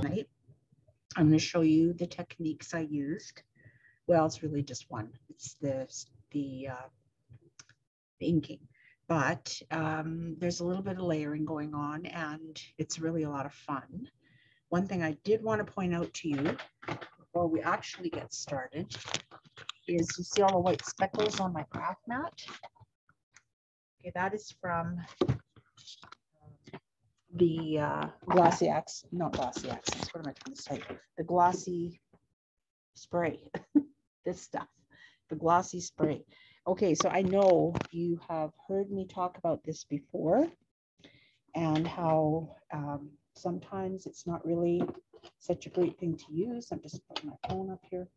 tonight. I'm going to show you the techniques I used. Well, it's really just one. It's the inking. But there's a little bit of layering going on, and it's really a lot of fun. One thing I did want to point out to you before we actually get started is you see all the white speckles on my craft mat? Okay, that is from the glossy accents, not glossy accents, what am I trying to say? The glossy spray, this stuff, the glossy spray. Okay, so I know you have heard me talk about this before and how sometimes it's not really such a great thing to use. I'm just putting my phone up here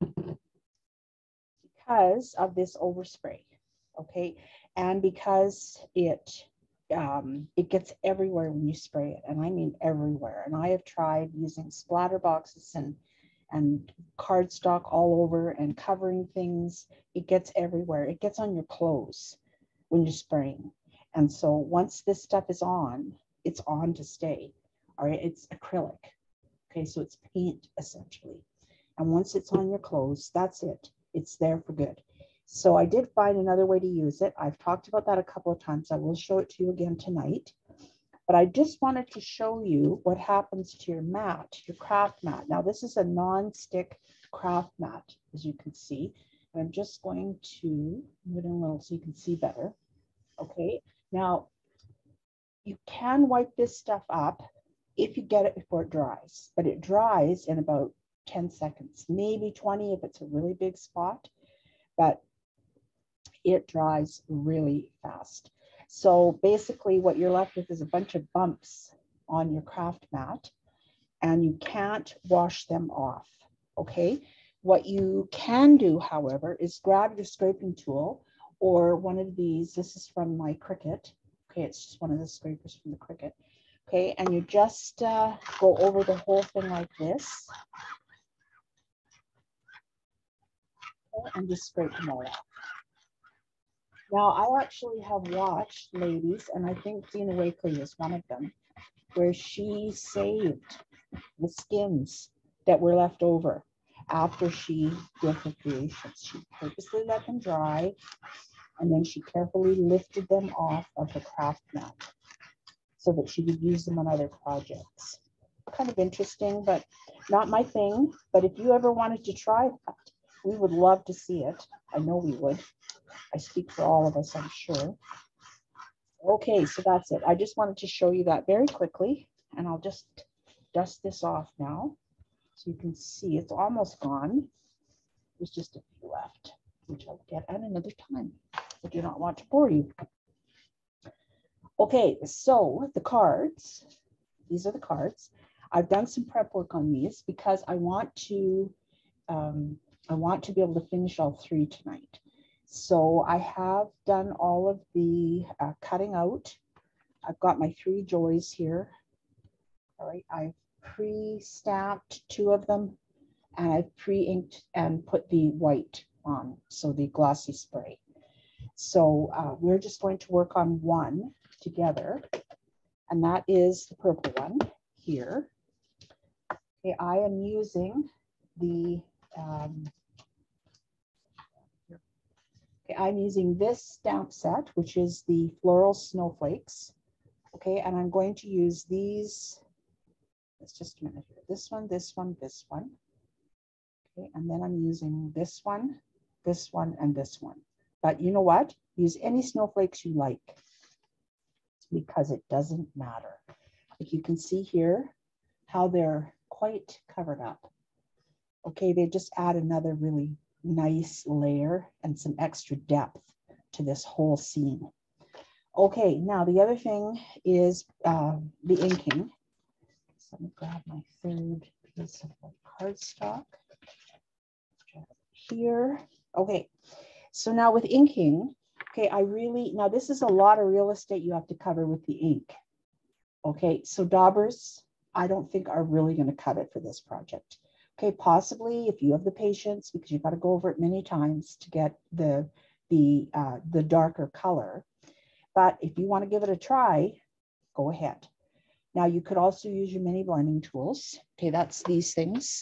because of this overspray, okay? And because it gets everywhere when you spray it, and I mean everywhere. And I have tried using splatter boxes and cardstock all over and covering things. It gets everywhere. It gets on your clothes when you're spraying. And so once this stuff is on, it's on to stay. All right, it's acrylic. Okay, so it's paint essentially. And once it's on your clothes, that's it. It's there for good. So I did find another way to use it. I've talked about that a couple of times. I will show it to you again tonight. But I just wanted to show you what happens to your mat, your craft mat. Now, this is a non-stick craft mat, as you can see. And I'm just going to move it in a little so you can see better. Okay, now you can wipe this stuff up if you get it before it dries, but it dries in about 10 seconds, maybe 20 if it's a really big spot, but it dries really fast. So basically what you're left with is a bunch of bumps on your craft mat, and you can't wash them off, okay? What you can do, however, is grab your scraping tool or one of these. This is from my Cricut. Okay, it's just one of the scrapers from the Cricut. Okay, and you just go over the whole thing like this. Okay, and just scrape them all off. Now, I actually have watched ladies, and I think Dina Wakely is one of them, where she saved the skins that were left over after she did her creations. She purposely let them dry, and then she carefully lifted them off of the craft mat so that she could use them on other projects. Kind of interesting, but not my thing. But if you ever wanted to try that, we would love to see it. I know we would. I speak for all of us, I'm sure. Okay, so that's it. I just wanted to show you that very quickly, and I'll just dust this off now so you can see it's almost gone. There's just a few left, which I'll get at another time. I do not want to bore you. Okay, so the cards, these are the cards. I've done some prep work on these because I want to be able to finish all three tonight. So I have done all of the cutting out. I've got my 3 joys here. All right, I've pre-stamped 2 of them, and I've pre-inked and put the white on, so the glossy spray. So we're just going to work on one together, and that is the purple one here. Okay, I am using the I'm using this stamp set, which is the Floral Snowflakes. Okay, and I'm going to use these. It's just a minute here. This one, this one, this one. Okay, and then I'm using this one, and this one. But you know what? Use any snowflakes you like because it doesn't matter. Like you can see here how they're quite covered up. Okay, they just add another really nice layer and some extra depth to this whole scene. Okay, now the other thing is the inking. So let me grab my 3rd piece of cardstock here. Okay, so now with inking, okay, now this is a lot of real estate you have to cover with the ink. Okay, so daubers, I don't think are really going to cut it for this project. Okay, possibly if you have the patience, because you've got to go over it many times to get the darker color. But if you want to give it a try, go ahead. Now you could also use your mini blending tools. Okay, that's these things.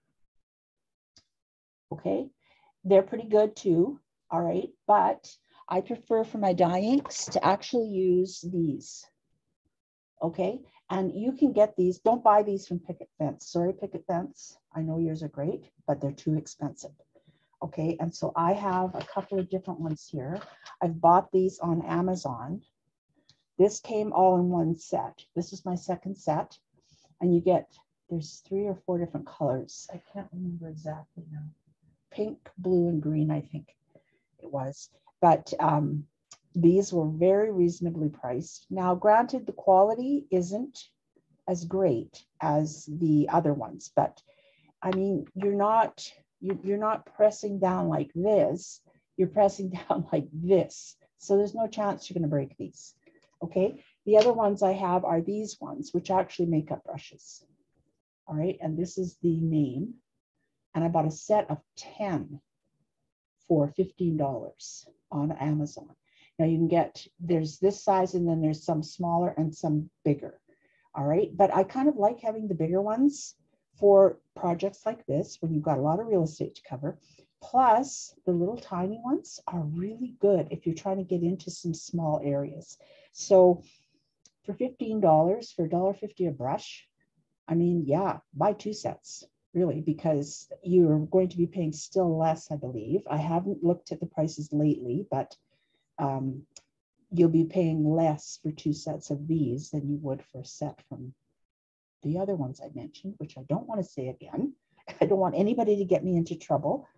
Okay, they're pretty good too. All right, but I prefer for my dye inks to actually use these. Okay, and you can get these. Don't buy these from Picket Fence. Sorry, Picket Fence. I know yours are great, but they're too expensive. Okay, and so I have a couple of different ones here. I've bought these on Amazon. This came all in one set. This is my second set, and you get, there's 3 or 4 different colors. I can't remember exactly now. Pink, blue, and green, I think it was. But these were very reasonably priced. Now, granted, the quality isn't as great as the other ones, but I mean, you're not pressing down like this. You're pressing down like this. So there's no chance you're going to break these. Okay. The other ones I have are these ones, which actually make up brushes. All right. And this is the name. And I bought a set of 10 for $15 on Amazon. Now you can get, there's this size and then there's some smaller and some bigger. All right. But I kind of like having the bigger ones for projects like this when you've got a lot of real estate to cover. Plus the little tiny ones are really good if you're trying to get into some small areas. So for $15 for $1.50 a brush, I mean, yeah, buy 2 sets. Really, because you're going to be paying still less, I believe. I haven't looked at the prices lately, but you'll be paying less for 2 sets of these than you would for a set from the other ones I mentioned, which I don't want to say again. I don't want anybody to get me into trouble.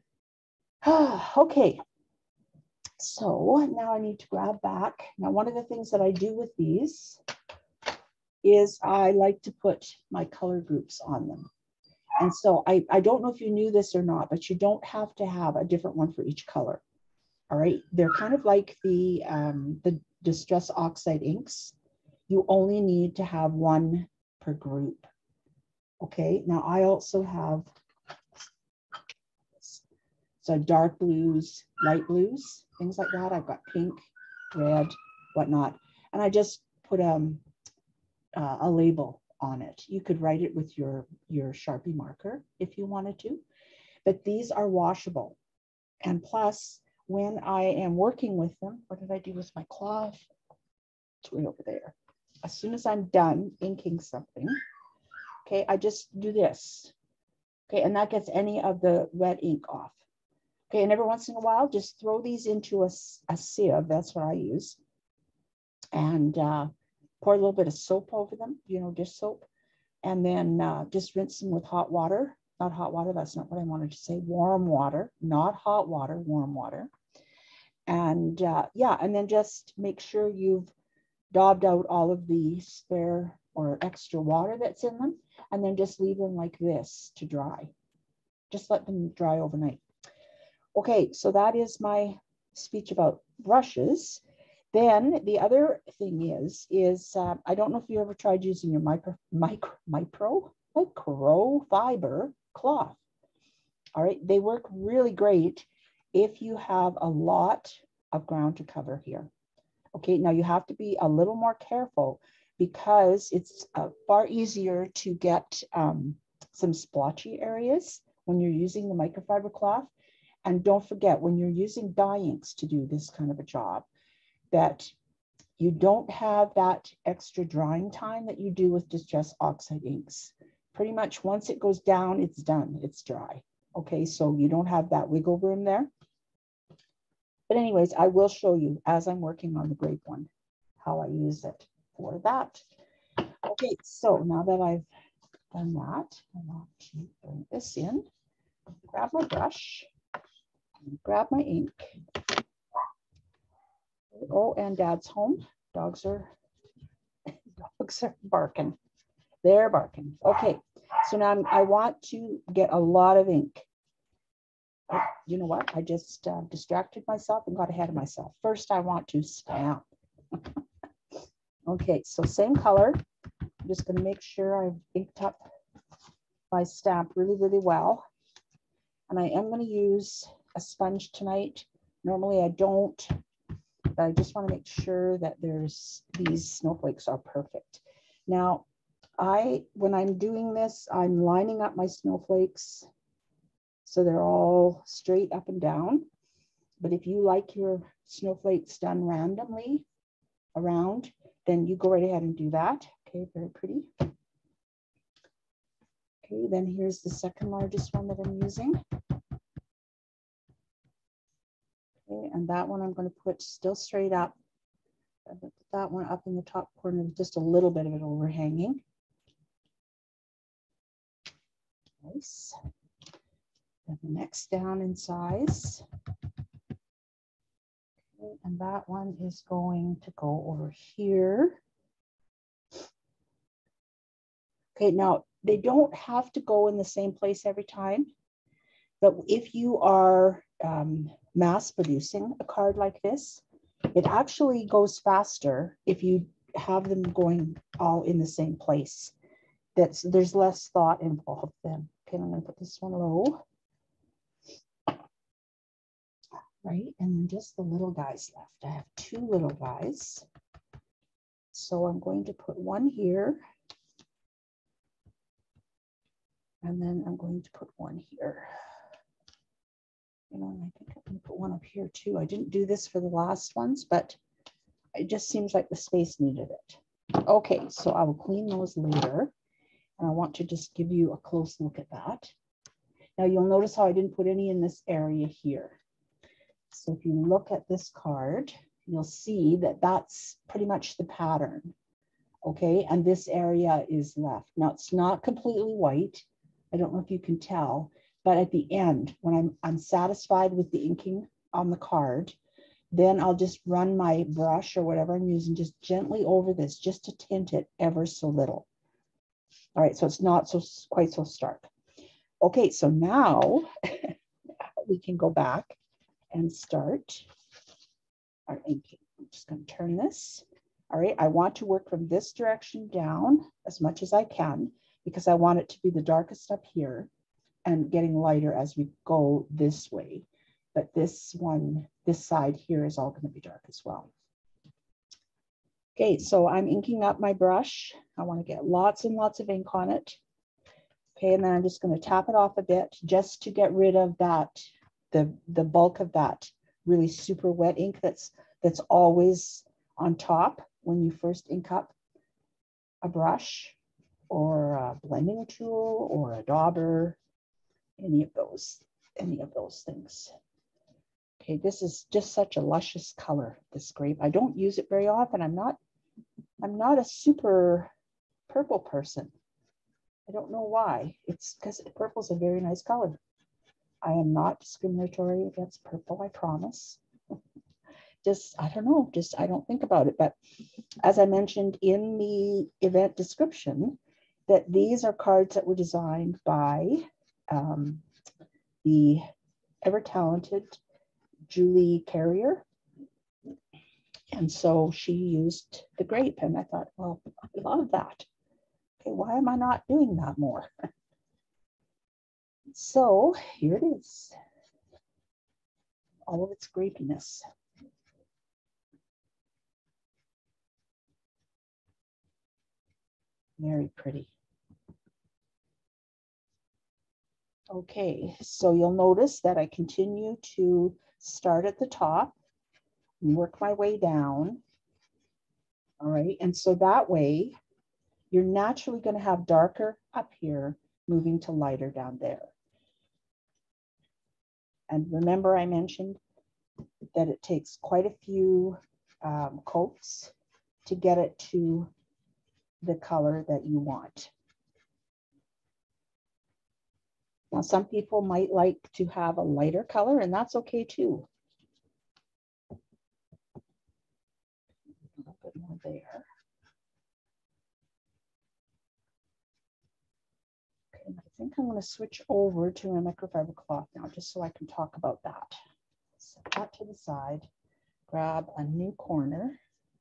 Okay, so now I need to grab back. Now, one of the things that I do with these is I like to put my color groups on them. And so I don't know if you knew this or not, but you don't have to have a different one for each color. All right. They're kind of like the Distress Oxide inks. You only need to have one per group. Okay. Now I also have so dark blues, light blues, things like that. I've got pink, red, whatnot. And I just put a label on it. You could write it with your Sharpie marker if you wanted to, but these are washable. And plus, when I am working with them, what did I do with my cloth? It's way over there. As soon as I'm done inking something, okay, I just do this. Okay, and that gets any of the wet ink off. Okay, and every once in a while, just throw these into a sieve. That's what I use. And pour a little bit of soap over them, you know, dish soap, and then just rinse them with hot water. Not hot water, that's not what I wanted to say. Warm water, not hot water, warm water. And yeah, and then just make sure you've daubed out all of the spare or extra water that's in them, and then just leave them like this to dry. Just let them dry overnight. Okay, so that is my speech about brushes. Then the other thing is I don't know if you ever tried using your microfiber cloth. All right, they work really great if you have a lot of ground to cover here. Okay, now you have to be a little more careful because it's far easier to get some splotchy areas when you're using the microfiber cloth. And don't forget, when you're using dye inks to do this kind of a job, that you don't have that extra drying time that you do with Distress Oxide inks. Pretty much once it goes down, it's done, it's dry. Okay, so you don't have that wiggle room there. But anyways, I will show you as I'm working on the grape one, how I use it for that. Okay, so now that I've done that, I want to bring this in, grab my brush, grab my ink. Oh, and Dad's home. Dogs are barking. They're barking. Okay, so now I want to get a lot of ink. Oh, you know what? I just distracted myself and got ahead of myself. First, I want to stamp. Okay, so same color. I'm just going to make sure I've inked up my stamp really, really well. And I am going to use a sponge tonight. Normally I don't, but I just want to make sure that these snowflakes are perfect. Now, when I'm doing this, I'm lining up my snowflakes so they're all straight up and down. But if you like your snowflakes done randomly around, then you go right ahead and do that. Okay, very pretty. Okay, then here's the second largest one that I'm using. Okay, and that one I'm going to put still straight up. I'm going to put that one up in the top corner with just a little bit of it overhanging. Nice. And the next down in size. Okay, and that one is going to go over here. Okay, now they don't have to go in the same place every time, but if you are mass producing a card like this, it actually goes faster if you have them going all in the same place. There's less thought involved then. Okay, I'm going to put this one low. Right, and then just the little guys left. I have two little guys. So I'm going to put one here. And then I'm going to put one here. You know, and I think I'm going to put one up here too. I didn't do this for the last ones, but it just seems like the space needed it. Okay, so I will clean those later. And I want to just give you a close look at that. Now you'll notice how I didn't put any in this area here. So if you look at this card, you'll see that that's pretty much the pattern. Okay, and this area is left. Now it's not completely white. I don't know if you can tell, but at the end, when I'm satisfied with the inking on the card, then I'll just run my brush or whatever I'm using just gently over this, just to tint it ever so little. All right, so it's not quite so stark. Okay, so now we can go back and start our inking. I'm just going to turn this. All right, I want to work from this direction down as much as I can because I want it to be the darkest up here and getting lighter as we go this way. But this side here is all going to be dark as well. Okay, so I'm inking up my brush. I want to get lots and lots of ink on it. Okay, and then I'm just going to tap it off a bit just to get rid of that, the bulk of that really super wet ink that's always on top when you first ink up a brush or a blending tool or a dauber, any of those things. Okay, this is just such a luscious color, this grape. I don't use it very often. I'm not a super purple person. I don't know why. It's because purple is a very nice color. I am not discriminatory against purple, I promise. I don't know, I don't think about it. But as I mentioned in the event description, that these are cards that were designed by the ever talented Julie Carrier. And so she used the grape, and I thought, well, I love that. Okay, why am I not doing that more? So here it is, all of its grapiness. Very pretty. Okay, so you'll notice that I continue to start at the top and work my way down. All right, and so that way you're naturally going to have darker up here moving to lighter down there. And remember I mentioned that it takes quite a few coats to get it to the color that you want. Now, some people might like to have a lighter color, and that's okay too. A little bit more there. Okay, and I think I'm going to switch over to a microfiber cloth now, just so I can talk about that. Set that to the side, grab a new corner.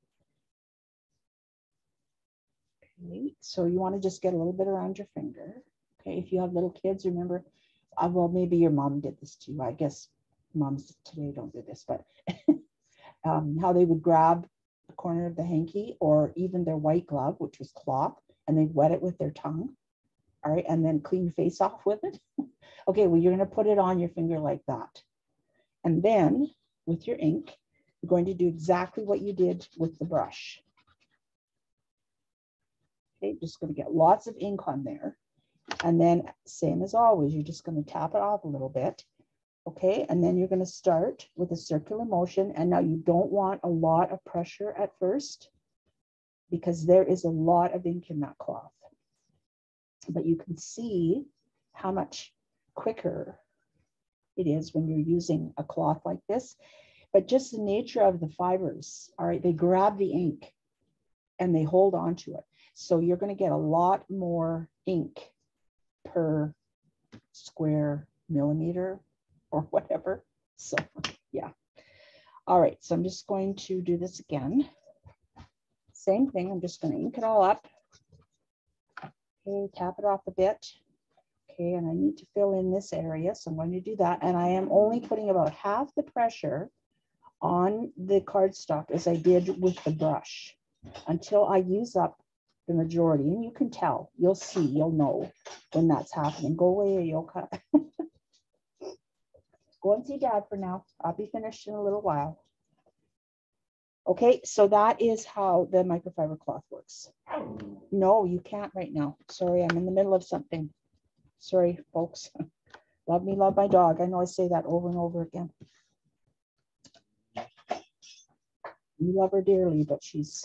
Okay, so you want to just get a little bit around your finger. Okay, if you have little kids, remember, well, maybe your mom did this too. I guess moms today don't do this, but how they would grab the corner of the hanky, or even their white glove, which was cloth, and they'd wet it with their tongue. All right, and then clean your face off with it. Okay, well, you're going to put it on your finger like that. And then with your ink, you're going to do exactly what you did with the brush. Okay, just going to get lots of ink on there. And then same as always, you're just going to tap it off a little bit. Okay, and then you're going to start with a circular motion. And now you don't want a lot of pressure at first because there is a lot of ink in that cloth. But you can see how much quicker it is when you're using a cloth like this. But just the nature of the fibers, all right, they grab the ink and they hold on to it. So you're going to get a lot more ink per square millimeter or whatever. So yeah. All right, so I'm just going to do this again. Same thing, I'm just going to ink it all up. Okay, tap it off a bit. Okay, and I need to fill in this area, so I'm going to do that. And I am only putting about half the pressure on the cardstock as I did with the brush until I use up the majority. And you can tell, you'll see, you'll know when that's happening. Go away, Ayoka. Go and see Dad for now. I'll be finished in a little while. Okay, so that is how the microfiber cloth works. No, you can't right now. Sorry, I'm in the middle of something. Sorry, folks. Love me, love my dog. I know I say that over and over again. You love her dearly, but she's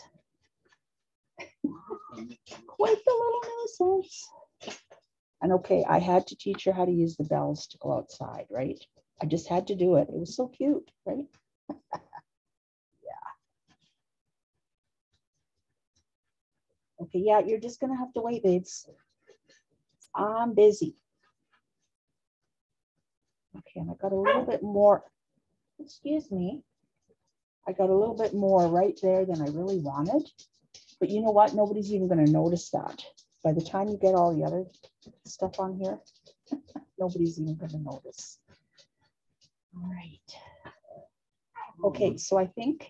quite the little nuisance. And okay, I had to teach her how to use the bells to go outside, right? I just had to do it. It was so cute, right? Okay, yeah, you're just gonna have to wait, babes. I'm busy. Okay, and I got a little bit more, excuse me. I got a little bit more right there than I really wanted. But you know what? Nobody's even gonna notice that. By the time you get all the other stuff on here, nobody's even gonna notice. All right. Okay, so I think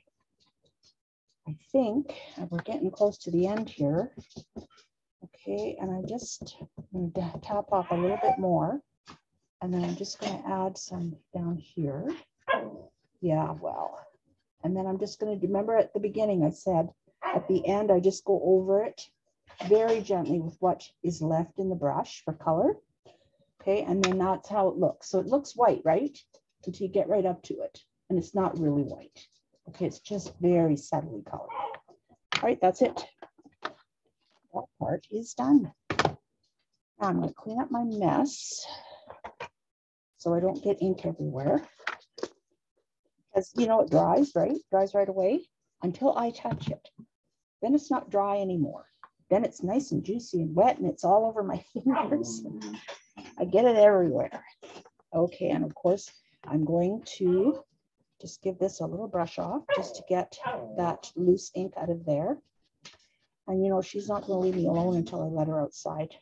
we're getting close to the end here. Okay, and I'm going to tap off a little bit more. And then I'm just going to add some down here. Yeah, well. And then I'm just going to, remember at the beginning I said, at the end I just go over it very gently with what is left in the brush for color. Okay, and then that's how it looks. So it looks white, right? Until you get right up to it. And it's not really white. Okay, it's just very subtly colored. All right, that's it. That part is done. Now I'm going to clean up my mess so I don't get ink everywhere. Because, you know, it dries, right? It dries right away until I touch it. Then it's not dry anymore. Then it's nice and juicy and wet and it's all over my fingers. I get it everywhere. Okay, and of course, I'm going to just give this a little brush off just to get that loose ink out of there. And you know, she's not going to leave me alone until I let her outside.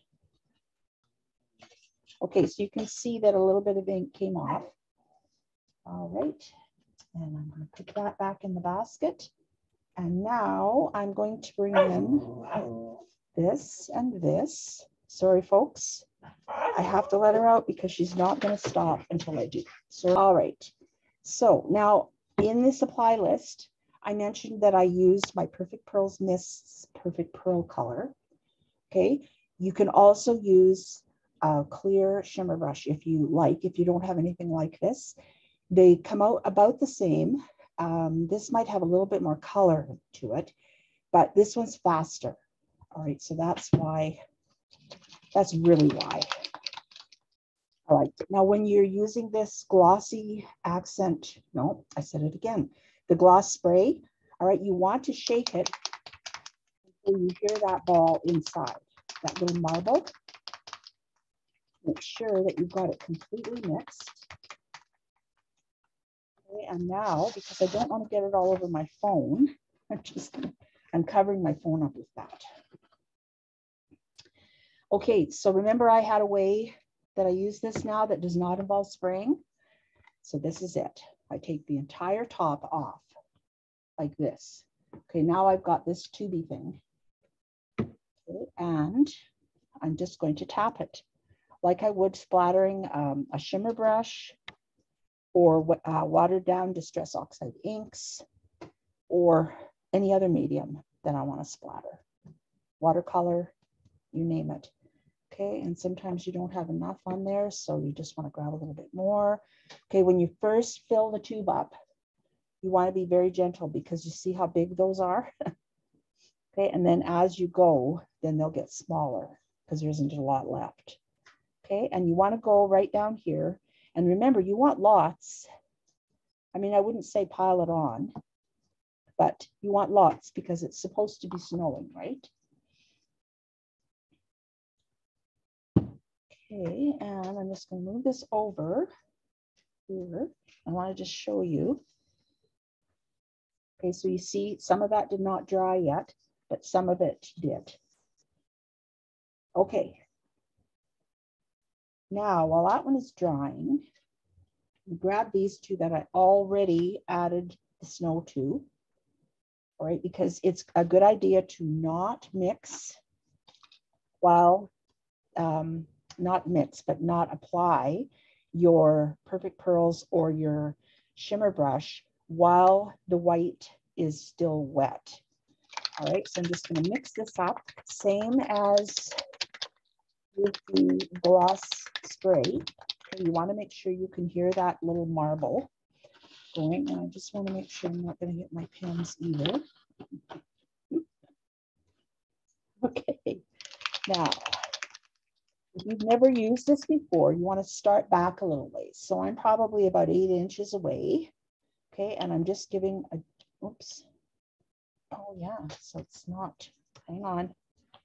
Okay, so you can see that a little bit of ink came off. All right, and I'm going to put that back in the basket. And now I'm going to bring in this and this. Sorry, folks. I have to let her out because she's not going to stop until I do. So, all right. So now in the supply list, I mentioned that I used my Perfect Pearls Mists Perfect Pearl color. Okay. You can also use a clear shimmer brush if you like, if you don't have anything like this. They come out about the same. This might have a little bit more color to it, but this one's faster. All right. So that's why, that's really why. All right, now when you're using this glossy accent, no, I said it again, the gloss spray, all right, you want to shake it until you hear that ball inside, that little marble. Make sure that you've got it completely mixed. Okay, and now, because I don't want to get it all over my phone, I'm covering my phone up with that. Okay, so remember I had a way that I use this now that does not involve spraying. So this is it. I take the entire top off like this. Okay, now I've got this tubey thing. Okay, and I'm just going to tap it like I would splattering a shimmer brush or watered down Distress Oxide inks or any other medium that I want to splatter. Watercolor, you name it. Okay, and sometimes you don't have enough on there, so you just want to grab a little bit more. Okay, when you first fill the tube up, you want to be very gentle because you see how big those are. Okay, and then as you go, then they'll get smaller because there isn't a lot left. Okay, and you want to go right down here. And remember, you want lots. I mean, I wouldn't say pile it on, but you want lots because it's supposed to be snowing, right? Okay, and I'm just going to move this over here. I want to just show you. Okay, so you see some of that did not dry yet, but some of it did. Okay. Now, while that one is drying, grab these two that I already added the snow to, all right, because it's a good idea to not mix while, not mix, but not apply your Perfect Pearls or your shimmer brush while the white is still wet. All right, so I'm just going to mix this up, same as with the gloss spray. Okay, you want to make sure you can hear that little marble going, and I just want to make sure I'm not going to hit my pens either. Okay, now, if you've never used this before, you want to start back a little ways. So I'm probably about 8 inches away. Okay, and I'm just giving a, oops. Oh yeah, so it's not, hang on.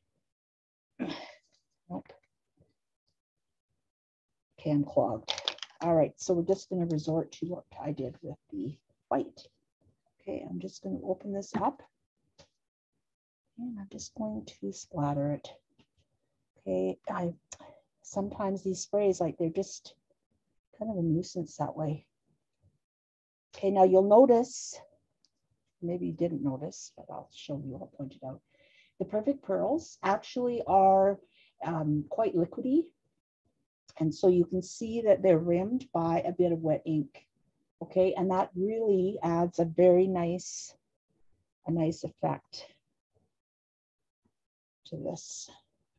Nope. Okay, I'm clogged. All right, so we're just going to resort to what I did with the white. Okay, I'm just going to open this up. And I'm just going to splatter it. Okay, sometimes these sprays, like they're just kind of a nuisance that way. Okay, now you'll notice, maybe you didn't notice, but I'll show you, I'll point it out. The Perfect Pearls actually are quite liquidy. And so you can see that they're rimmed by a bit of wet ink. Okay, and that really adds a very nice, effect to this.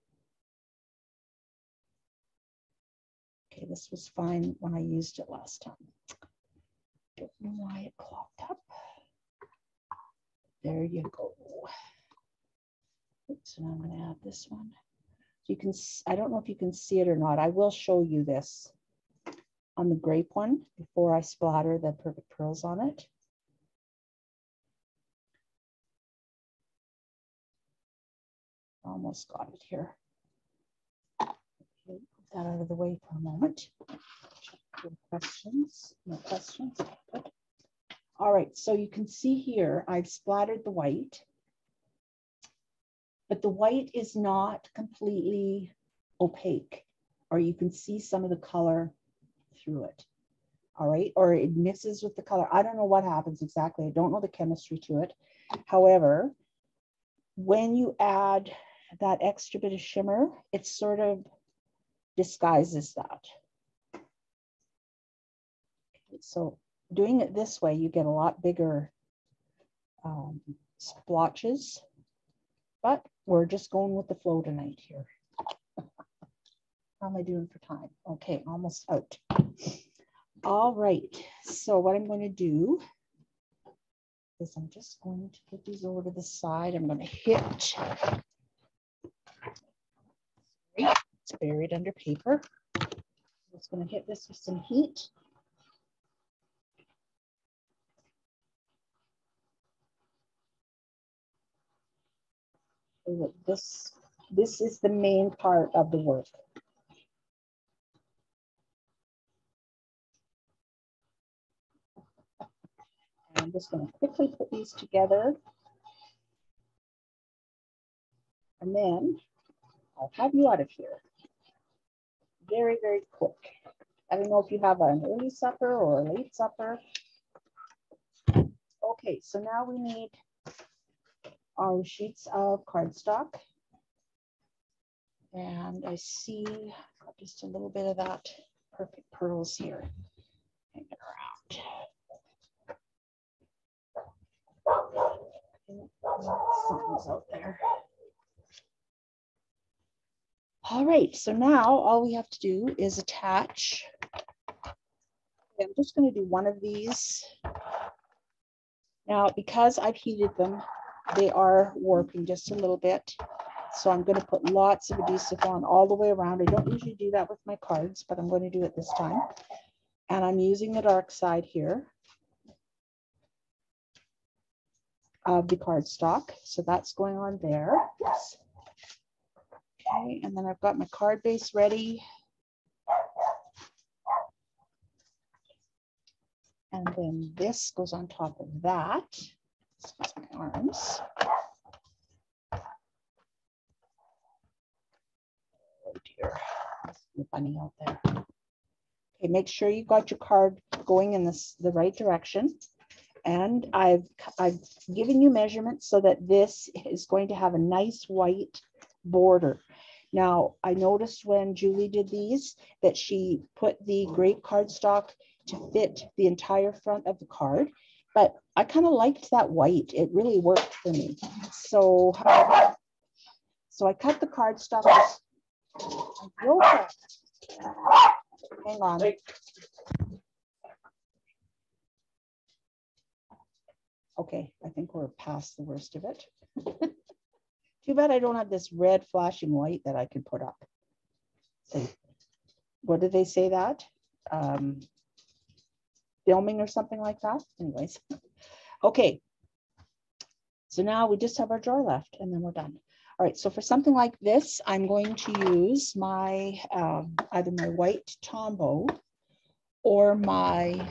Okay, this was fine when I used it last time. Don't know why it clogged up. There you go. Oops, and I'm going to add this one. You can, I don't know if you can see it or not. I will show you this on the grape one before I splatter the Perfect Pearls on it. Almost got it here. Okay, put that out of the way for a moment. No questions? No questions? Good. All right, so you can see here, I've splattered the white, but the white is not completely opaque, or you can see some of the color through it. All right, or it mixes with the color. I don't know what happens exactly. I don't know the chemistry to it. However, when you add that extra bit of shimmer, it sort of disguises that. Okay, so doing it this way, you get a lot bigger splotches, but we're just going with the flow tonight here. How am I doing for time? Okay, almost out. All right, so what I'm going to do is I'm just going to put these over to the side. I'm going to hit, it's buried under paper. I'm just going to hit this with some heat. This is the main part of the work. I'm just going to quickly put these together. And then I'll have you out of here. Very, very quick. I don't know if you have an early supper or a late supper. Okay, so now we need our sheets of cardstock. And I see got just a little bit of that perfect pearls here. Hang it around. Something's out there. All right, so now all we have to do is attach. I'm just going to do one of these. Now, because I've heated them, they are warping just a little bit. So I'm going to put lots of adhesive on all the way around. I don't usually do that with my cards, but I'm going to do it this time. And I'm using the dark side here of the cardstock. So that's going on there. Okay, and then I've got my card base ready. And then this goes on top of that. Excuse my arms. Oh dear, there's the bunny out there. Okay, make sure you got your card going in the right direction. And I've given you measurements so that this is going to have a nice white border. Now, I noticed when Julie did these that she put the grape cardstock to fit the entire front of the card, but I kind of liked that white. It really worked for me. So I cut the cardstock. Hang on. Okay, I think we're past the worst of it. Too bad I don't have this red flashing light that I could put up. So, what did they say that? Filming or something like that? Anyways. Okay. So now we just have our drawer left and then we're done. All right, so for something like this, I'm going to use my either my white Tombow or my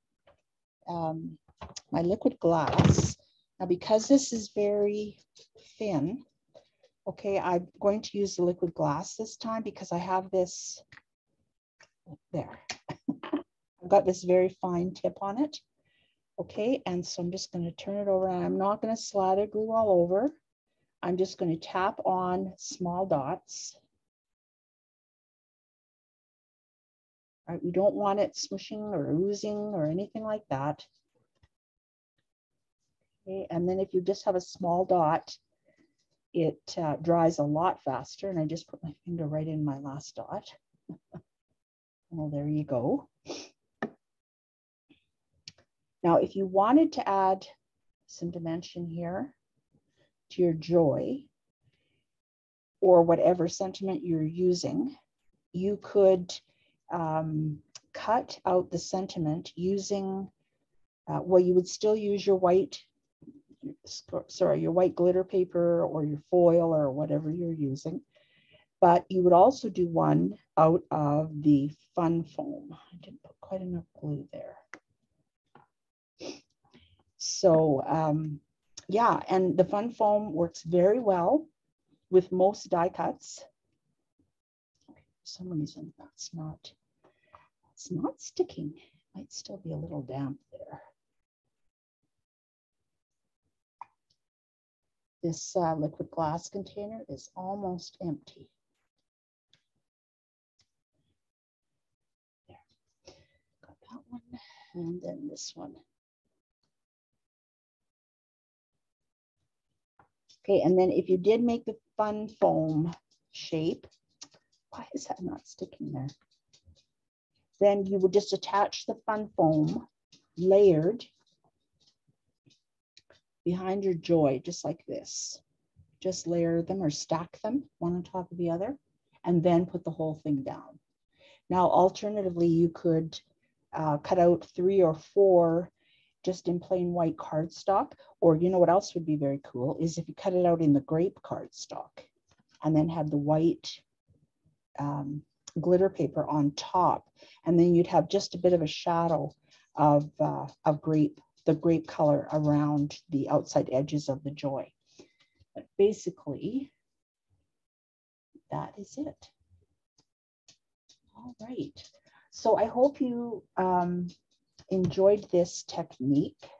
my liquid glass. Now, because this is very thin, okay, I'm going to use the liquid glass this time because I have this there. I've got this very fine tip on it. Okay, and so I'm just going to turn it over and I'm not going to slather glue all over. I'm just going to tap on small dots. All right, we don't want it smushing or oozing or anything like that. Okay, and then if you just have a small dot, it dries a lot faster. And I just put my finger right in my last dot. Well, there you go. Now, if you wanted to add some dimension here to your joy or whatever sentiment you're using, you could cut out the sentiment using, well, you would still use your white, your white glitter paper or your foil or whatever you're using, but you would also do one out of the fun foam. I didn't put quite enough glue there. So yeah, and the fun foam works very well with most die cuts. For some reason that's not sticking. Might still be a little damp there. This liquid glass container is almost empty. There. Got that one, and then this one. Okay, and then if you did make the fun foam shape, why is that not sticking there? Then you would just attach the fun foam layered behind your joy, just like this. Just layer them or stack them one on top of the other, and then put the whole thing down. Now, alternatively, you could cut out 3 or 4 just in plain white cardstock, or you know what else would be very cool is if you cut it out in the grape cardstock and then had the white glitter paper on top, and then you'd have just a bit of a shadow of grape, the grape color around the outside edges of the joy. But basically, that is it. All right. So I hope you enjoyed this technique.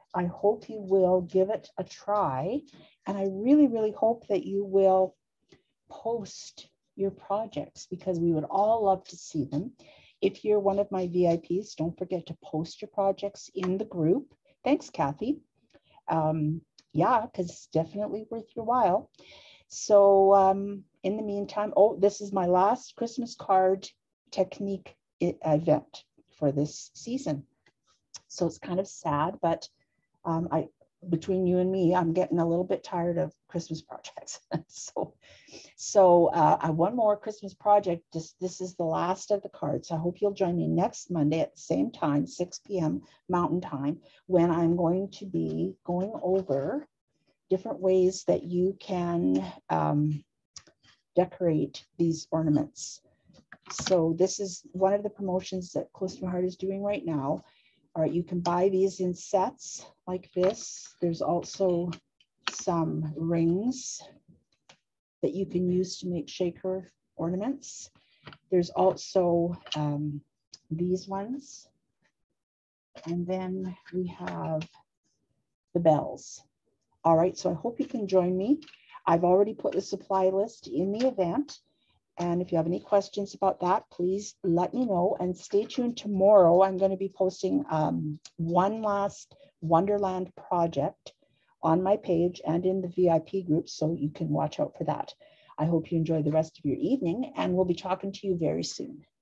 I hope you will give it a try. And I really, really hope that you will post your projects because we would all love to see them. If you're one of my VIPs, don't forget to post your projects in the group. Thanks, Kathy. Yeah, because it's definitely worth your while. So in the meantime, oh, this is my last Christmas card technique event for this season. So it's kind of sad, but between you and me, I'm getting a little bit tired of Christmas projects. So one more Christmas project. This is the last of the cards. I hope you'll join me next Monday at the same time, 6 p.m. Mountain Time, when I'm going to be going over different ways that you can decorate these ornaments. So this is one of the promotions that Close to My Heart is doing right now. All right, you can buy these in sets like this. There's also some rings that you can use to make shaker ornaments. There's also these ones. And then we have the bells. All right, so I hope you can join me. I've already put the supply list in the event. And if you have any questions about that, please let me know and stay tuned tomorrow. I'm going to be posting one last Wonderland project on my page and in the VIP group, so you can watch out for that. I hope you enjoy the rest of your evening, and we'll be talking to you very soon.